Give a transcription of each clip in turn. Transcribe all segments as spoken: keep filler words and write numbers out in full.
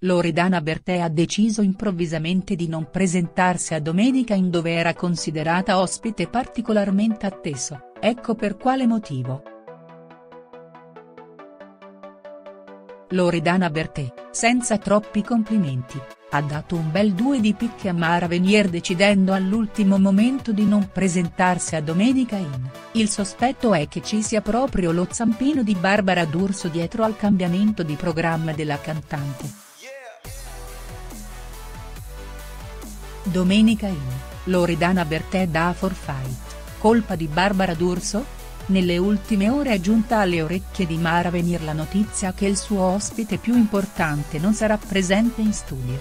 Loredana Bertè ha deciso improvvisamente di non presentarsi a Domenica In dove era considerata ospite particolarmente atteso, ecco per quale motivo. Loredana Bertè, senza troppi complimenti, ha dato un bel due di picche a Mara Venier decidendo all'ultimo momento di non presentarsi a Domenica In. Il sospetto è che ci sia proprio lo zampino di Barbara D'Urso dietro al cambiamento di programma della cantante. Domenica In, Loredana Bertè dà forfait, colpa di Barbara D'Urso? Nelle ultime ore è giunta alle orecchie di Mara Venier la notizia che il suo ospite più importante non sarà presente in studio.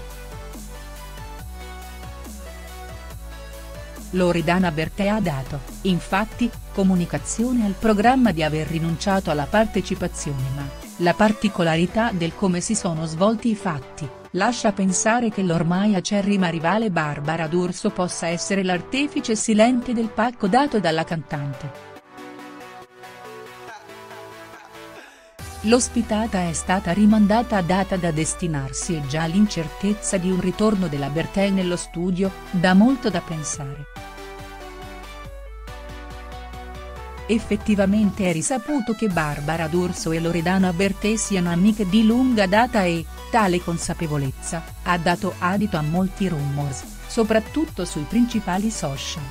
Loredana Bertè ha dato, infatti, comunicazione al programma di aver rinunciato alla partecipazione ma, la particolarità del come si sono svolti i fatti, lascia pensare che l'ormai acerrima rivale Barbara D'Urso possa essere l'artefice silente del pacco dato dalla cantante. L'ospitata è stata rimandata a data da destinarsi e già l'incertezza di un ritorno della Bertè nello studio, dà molto da pensare. Effettivamente è risaputo che Barbara D'Urso e Loredana Bertè siano amiche di lunga data e, tale consapevolezza, ha dato adito a molti rumors, soprattutto sui principali social.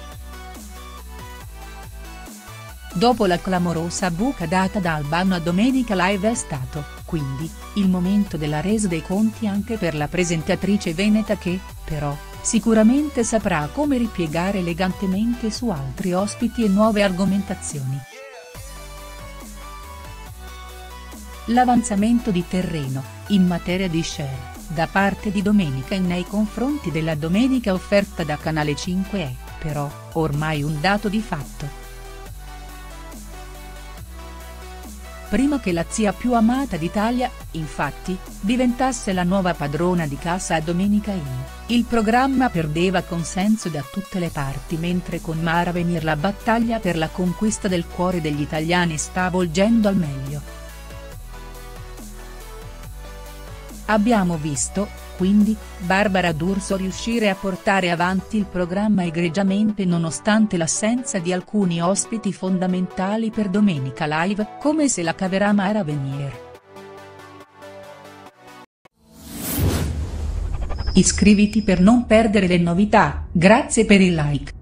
Dopo la clamorosa buca data da Albano a Domenica Live è stato, quindi, il momento della resa dei conti anche per la presentatrice veneta che, però, sicuramente saprà come ripiegare elegantemente su altri ospiti e nuove argomentazioni. L'avanzamento di terreno, in materia di share, da parte di Domenica In nei confronti della Domenica offerta da Canale cinque è, però, ormai un dato di fatto. Prima che la zia più amata d'Italia, infatti, diventasse la nuova padrona di casa a Domenica In, il programma perdeva consenso da tutte le parti mentre con Mara Venier la battaglia per la conquista del cuore degli italiani sta volgendo al meglio. Abbiamo visto, quindi, Barbara D'Urso riuscire a portare avanti il programma egregiamente nonostante l'assenza di alcuni ospiti fondamentali per Domenica Live, come se la caverà Mara Venier. Iscriviti per non perdere le novità, grazie per il like.